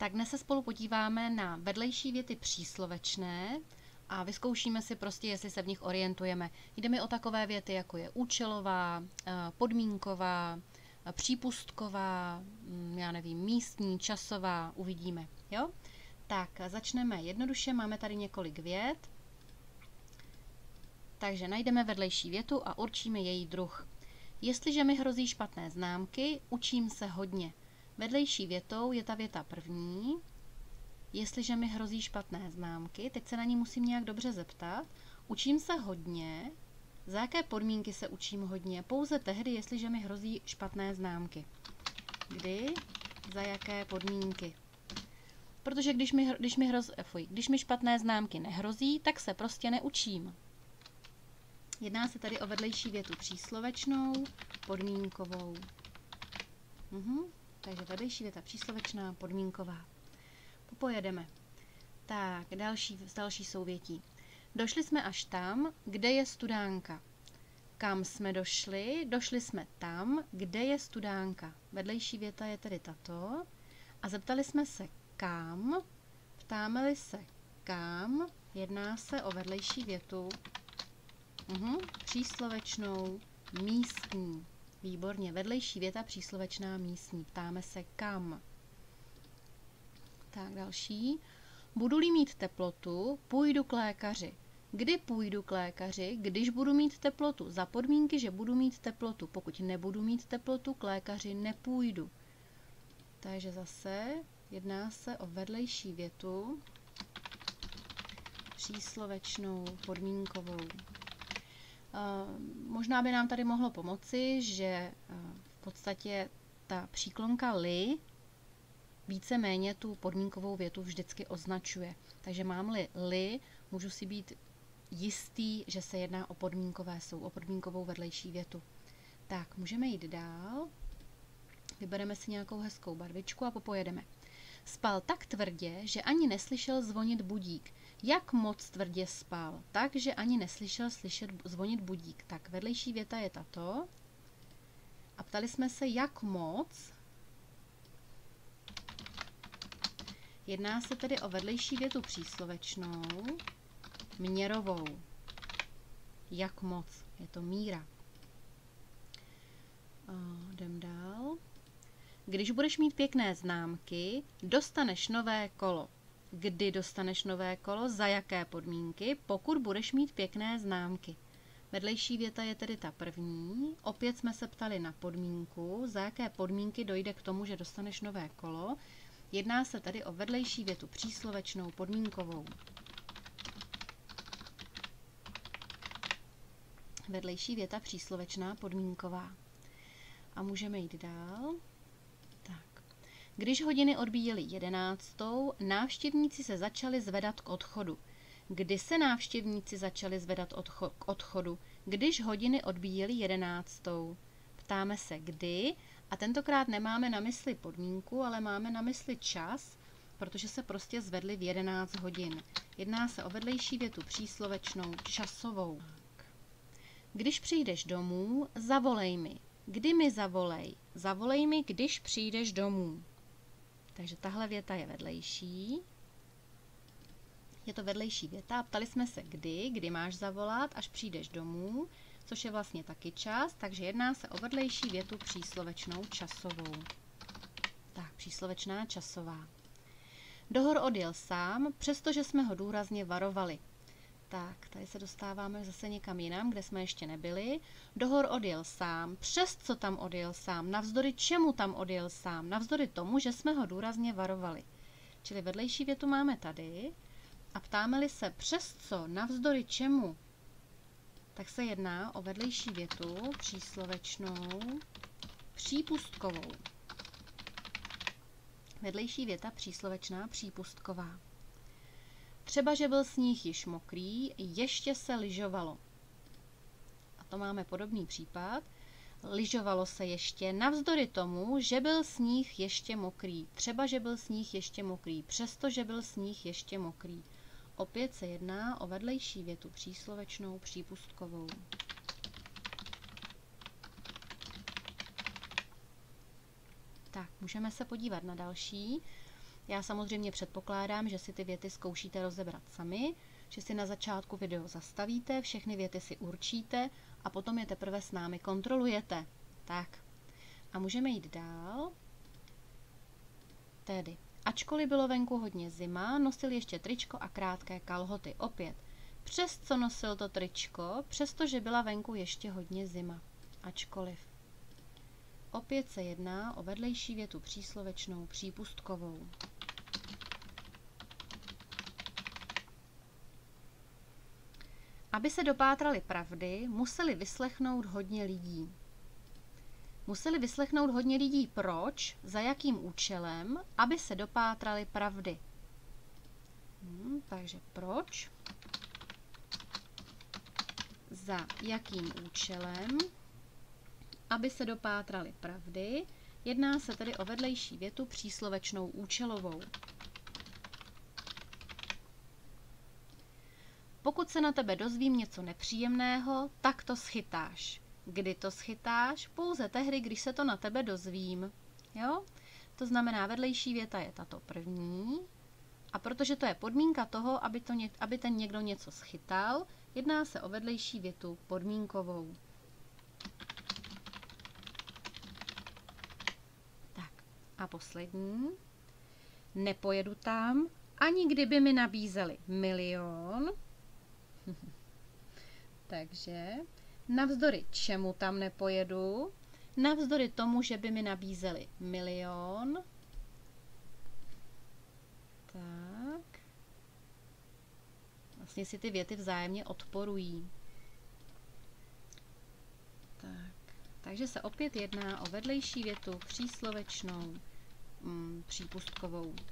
Tak dnes se spolu podíváme na vedlejší věty příslovečné a vyzkoušíme si prostě, jestli se v nich orientujeme. Jde mi o takové věty, jako je účelová, podmínková, přípustková, já nevím, místní, časová, uvidíme. Jo? Tak začneme jednoduše, máme tady několik vět. Takže najdeme vedlejší větu a určíme její druh. Jestliže mi hrozí špatné známky, učím se hodně. Vedlejší větou je ta věta první. Jestliže mi hrozí špatné známky, teď se na ní musím nějak dobře zeptat. Učím se hodně. Za jaké podmínky se učím hodně? Pouze tehdy, jestliže mi hrozí špatné známky. Kdy? Za jaké podmínky? Protože když mi špatné známky nehrozí, tak se prostě neučím. Jedná se tady o vedlejší větu příslovečnou, podmínkovou. Takže vedlejší věta příslovečná, podmínková. Popojedeme. Tak, další souvětí. Došli jsme až tam, kde je studánka. Kam jsme došli? Došli jsme tam, kde je studánka. Vedlejší věta je tedy tato. A zeptali jsme se kam. Ptáme-li se kam, jedná se o vedlejší větu příslovečnou, místní. Výborně, vedlejší věta příslovečná, místní. Ptáme se kam. Tak, další. Budu-li mít teplotu, půjdu k lékaři. Kdy půjdu k lékaři? Když budu mít teplotu. Za podmínky, že budu mít teplotu. Pokud nebudu mít teplotu, k lékaři nepůjdu. Takže zase jedná se o vedlejší větu příslovečnou, podmínkovou. Možná by nám tady mohlo pomoci, že v podstatě ta příklonka li víceméně tu podmínkovou větu vždycky označuje. Takže mám-li li, můžu si být jistý, že se jedná o podmínkovou vedlejší větu. Tak, můžeme jít dál. Vybereme si nějakou hezkou barvičku a popojedeme. Spal tak tvrdě, že ani neslyšel zvonit budík. Jak moc tvrdě spal? Tak, že ani neslyšel zvonit budík. Tak, vedlejší věta je tato. A ptali jsme se, jak moc. Jedná se tedy o vedlejší větu příslovečnou, měrovou. Jak moc? Je to míra. Jdem dál. Když budeš mít pěkné známky, dostaneš nové kolo. Kdy dostaneš nové kolo? Za jaké podmínky? Pokud budeš mít pěkné známky. Vedlejší věta je tedy ta první. Opět jsme se ptali na podmínku. Za jaké podmínky dojde k tomu, že dostaneš nové kolo? Jedná se tedy o vedlejší větu příslovečnou, podmínkovou. Vedlejší věta příslovečná, podmínková. A můžeme jít dál. Tak. Když hodiny odbíjely 11, návštěvníci se začali zvedat k odchodu. Kdy se návštěvníci začali zvedat k odchodu? Když hodiny odbíjely 11. Ptáme se kdy a tentokrát nemáme na mysli podmínku, ale máme na mysli čas, protože se prostě zvedli v 11 hodin. Jedná se o vedlejší větu příslovečnou, časovou. Když přijdeš domů, zavolej mi. Kdy mi zavolej? Zavolej mi, když přijdeš domů. Takže tahle věta je vedlejší. Je to vedlejší věta. Ptali jsme se kdy máš zavolat, až přijdeš domů, což je vlastně taky čas, takže jedná se o vedlejší větu příslovečnou, časovou. Tak, příslovečná, časová. Dohor odjel sám, přestože jsme ho důrazně varovali. Tak, tady se dostáváme zase někam jinam, kde jsme ještě nebyli. Dohor odjel sám, přes co tam odjel sám, navzdory čemu tam odjel sám, navzdory tomu, že jsme ho důrazně varovali. Čili vedlejší větu máme tady a ptáme-li se přes co, navzdory čemu, tak se jedná o vedlejší větu příslovečnou, přípustkovou. Vedlejší věta příslovečná, přípustková. Třeba, že byl sníh již mokrý, ještě se lyžovalo. A to máme podobný případ. Lyžovalo se ještě navzdory tomu, že byl sníh ještě mokrý. Třeba, že byl sníh ještě mokrý, přestože byl sníh ještě mokrý. Opět se jedná o vedlejší větu příslovečnou, přípustkovou. Tak, můžeme se podívat na další. Já samozřejmě předpokládám, že si ty věty zkoušíte rozebrat sami, že si na začátku video zastavíte, všechny věty si určíte a potom je teprve s námi kontrolujete. Tak. A můžeme jít dál. Tedy, ačkoliv bylo venku hodně zima, nosil ještě tričko a krátké kalhoty. Opět, přes co nosil to tričko, přestože byla venku ještě hodně zima. Ačkoliv. Opět se jedná o vedlejší větu příslovečnou přípustkovou. Aby se dopátrali pravdy, museli vyslechnout hodně lidí. Museli vyslechnout hodně lidí proč, za jakým účelem, aby se dopátrali pravdy. Takže proč, za jakým účelem, aby se dopátrali pravdy. Jedná se tedy o vedlejší větu příslovečnou účelovou. Pokud se na tebe dozvím něco nepříjemného, tak to schytáš. Kdy to schytáš? Pouze tehdy, když se to na tebe dozvím. Jo? To znamená, vedlejší věta je tato první. A protože to je podmínka toho, aby ten někdo něco schytal, jedná se o vedlejší větu podmínkovou. Tak a poslední. Nepojedu tam, ani kdyby mi nabízeli 1 000 000. Takže navzdory čemu tam nepojedu? Navzdory tomu, že by mi nabízeli 1 000 000. Tak. Vlastně si ty věty vzájemně odporují. Tak. Takže se opět jedná o vedlejší větu příslovečnou přípustkovou.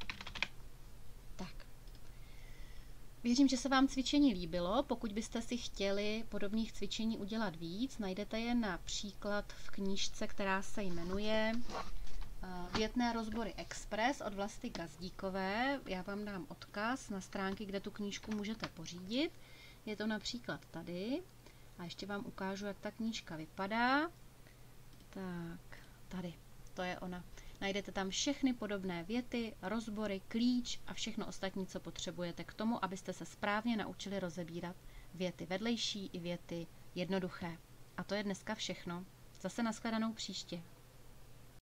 Tak. Věřím, že se vám cvičení líbilo. Pokud byste si chtěli podobných cvičení udělat víc, najdete je například v knížce, která se jmenuje Větné rozbory Express od Vlasty Gazdíkové. Já vám dám odkaz na stránky, kde tu knížku můžete pořídit. Je to například tady. A ještě vám ukážu, jak ta knížka vypadá. Tak, tady, to je ona. Najdete tam všechny podobné věty, rozbory, klíč a všechno ostatní, co potřebujete k tomu, abyste se správně naučili rozebírat věty vedlejší i věty jednoduché. A to je dneska všechno. Zase nashledanou příště.